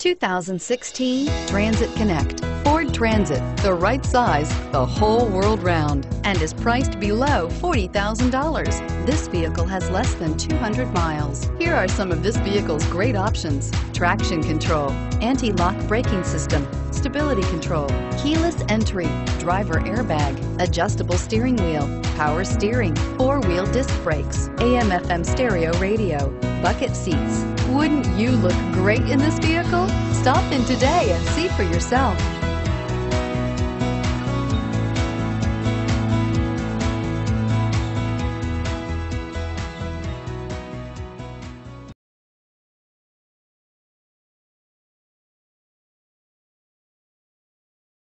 2016 Transit Connect. Ford Transit, the right size the whole world round, and is priced below $40,000. This vehicle has less than 200 miles. Here are some of this vehicle's great options: traction control, anti-lock braking system, stability control, keyless entry, driver airbag, adjustable steering wheel, power steering, four-wheel disc brakes, AM/FM stereo radio, bucket seats. Wouldn't you look great in this vehicle? Stop in today and see for yourself.